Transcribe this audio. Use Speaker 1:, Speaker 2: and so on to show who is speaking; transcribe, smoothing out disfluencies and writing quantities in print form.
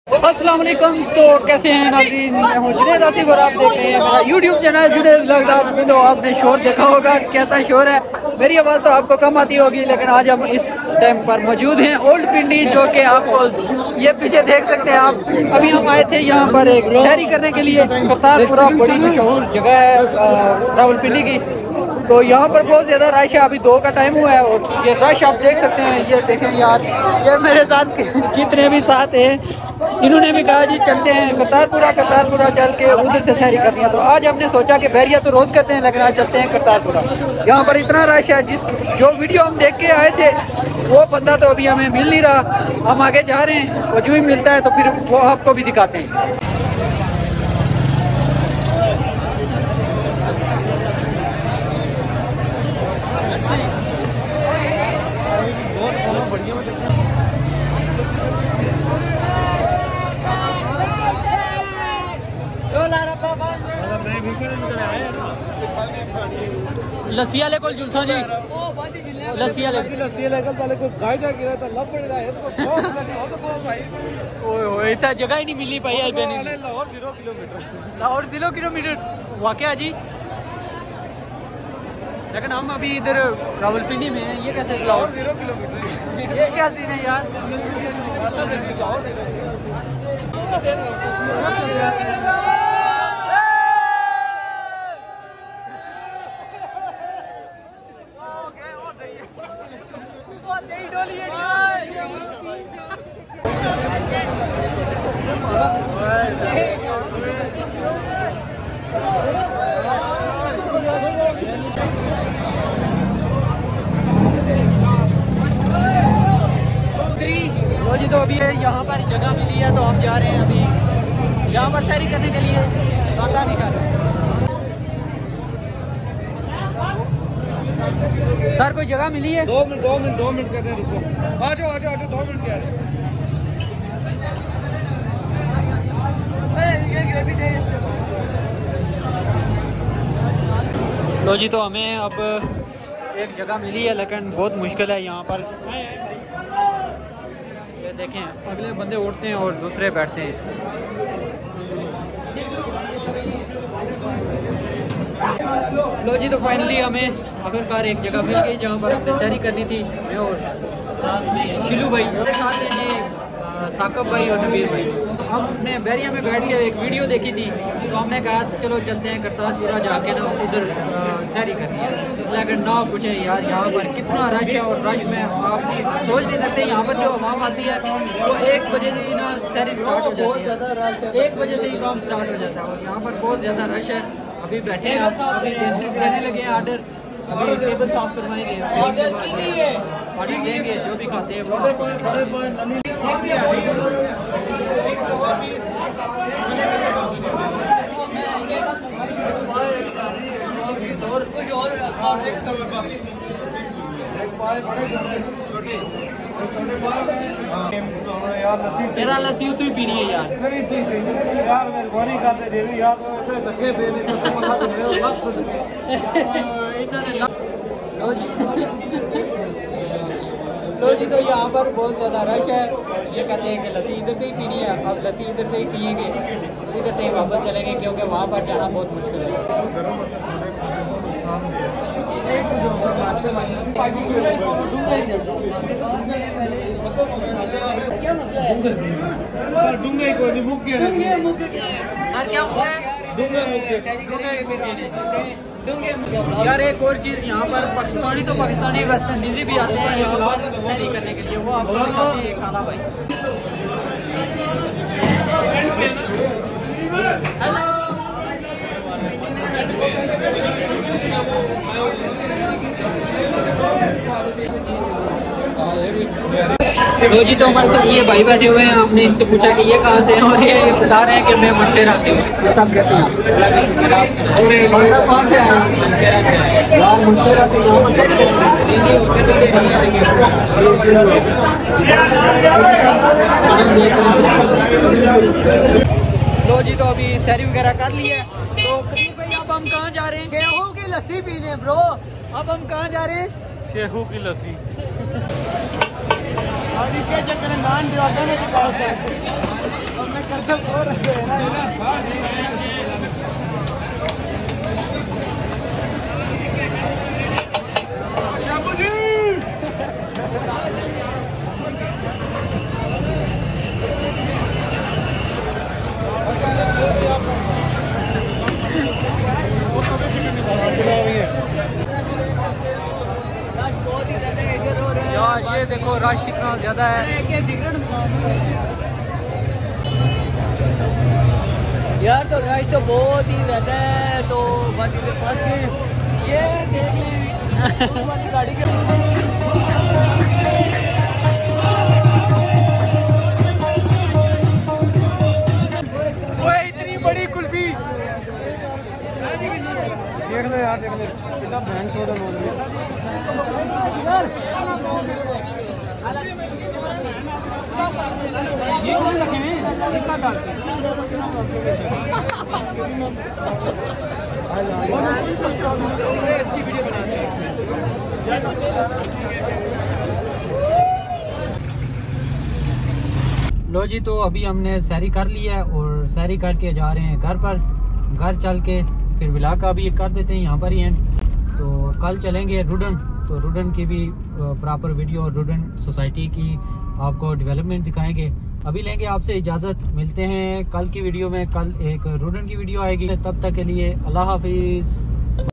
Speaker 1: अस्सलाम वालेकुम। तो कैसे हैं नाज़रीन, मैं हूं जुनैद आसिफ और आप देख रहे हैं मेरा यूट्यूब चैनल जुनैद व्लॉग्स। तो आपने शोर देखा होगा, कैसा शोर है। मेरी आवाज़ तो आपको कम आती होगी, लेकिन आज हम इस टाइम पर मौजूद हैं ओल्ड पिंडी, जो कि आपको ये पीछे देख सकते हैं आप। अभी हम आए थे यहाँ पर एक सैरी करने के लिए। करतारपुरा बड़ी मशहूर जगह है रावलपिंडी की। तो यहाँ पर बहुत ज़्यादा रश है, अभी 2 का टाइम हुआ है और ये रश आप देख सकते हैं। ये देखें यार, ये मेरे साथ जितने भी साथ हैं इन्होंने भी कहा जी चलते हैं करतारपुरा चल के उधर से सैरी करनी है। तो आज हमने सोचा कि बहरिया तो रोज़ करते हैं, लेकिन आज चलते हैं करतारपुरा। यहाँ पर इतना रश है, जो वीडियो हम देख के आए थे वो बंदा तो अभी हमें मिल नहीं रहा। हम आगे जा रहे हैं, वो जो ही मिलता है तो फिर वो आपको भी दिखाते हैं। लस्सी वाले को जुलसा जी, लस्सी वाले को गाय जा गिरा था लब पड़ रहा है तो ओए इतना जगह ही नहीं मिली पाई है। लाहौर 0 किलोमीटर वाकया जी, लेकिन हम अभी इधर रावलपिंडी में हैं। ये कैसे लाहौर 0 किलोमीटर, ये क्या सीन है यार। जी तो अभी यहाँ पर जगह मिली है तो हम जा रहे हैं अभी यहाँ पर सैरी करने के लिए। पता नहीं कर रहे सर, कोई जगह मिली है? 2 मिनट करने रुको। आ जाओ 2 मिनट के। लो जी, तो हमें अब एक जगह मिली है, लेकिन बहुत मुश्किल है यहाँ पर। ये देखें, अगले बंदे उठते हैं और दूसरे बैठते हैं। लो जी, तो फाइनली हमें आखिरकार एक जगह मिल गई जहाँ पर हमने सैरी करनी थी। मैं और साथ में शिलू भाई, मेरे साथ हैं जी साकब भाई और नबीर भाई। हमने बहरिया में बैठ के एक वीडियो देखी थी, तो हमने कहा चलो चलते हैं करतारपुरा जाके ना उधर सैरी करनी है। लेकिन ना पूछे यार, यहाँ पर कितना रश है और रश में आप सोच नहीं सकते। यहाँ पर जो आवाम आती है तो 1 बजे से ही ना सैरी स्टार्ट हो जाती है। बहुत ज़्यादा रश है, 1 बजे से ही काम स्टार्ट हो जाता है और यहाँ पर बहुत ज़्यादा रश है। अभी बैठे हैं, अभी देने लगे हैं आर्डर, अभी टेबल साफ करवाएंगे, ऑर्डर देंगे, जो भी खाते हैं वो। तेरा लस्सी तू ही पीनी है यार। यार मेहरबानी करते दे दी यार, तो धक्के पे नहीं तो मथा पे लो जी, तो यहाँ पर बहुत ज़्यादा रश है। ये कहते हैं कि लस्सी इधर से ही पीनी है। अब लस्सी इधर से ही पियेंगे, इधर से ही वापस चलेंगे, क्योंकि वहाँ पर जाना बहुत मुश्किल है। यार एक और चीज़, यहाँ पर पाकिस्तानी तो पाकिस्तानी वेस्ट इंडीज़ भी आते हैं यहाँ पर सैरी करने के लिए। वो आपको दिखाते हैं काला भाई। हेलो जी, तो हमारे साथ ये भाई बैठे हुए हैं। हमने इनसे पूछा कि ये कहाँ से हैं और ये बता रहे हैं कि मैं मनसेरा से हूँ। सब कैसे हैं आप? कहाँ से आए? मनसेरा से यार, मनसेरा से यहाँ लो जी, तो अभी सैरी वगैरह कर ली है। तो कबीर भाई, अब हम कहाँ जा रहे हैं? शेहू की लस्सी पीने ब्रो। अब हम कहाँ जा रहे हैं? शेहू की लस्सी। ज़्यादा है। यार तो राइड तो बहुत ही ज़्यादा है, तो बस इधर फंस गए। ये देख वाली गाड़ी के इतनी बड़ी कुल्फी देख लो यार, देख लो कितना बैंक छोड़ा इसकी वीडियो बनाते हैं। लो जी, तो अभी हमने सैरी कर लिया है और सैरी करके जा रहे हैं घर पर। घर चल के फिर व्लॉग का भी कर देते हैं यहाँ पर ही एंड। तो कल चलेंगे रुडन, तो रुडन की भी प्रॉपर वीडियो और रुडन सोसाइटी की आपको डेवलपमेंट दिखाएंगे। अभी लेंगे आपसे इजाज़त, मिलते हैं कल की वीडियो में। कल एक रुडन की वीडियो आएगी, तब तक के लिए अल्लाह हाफिज़।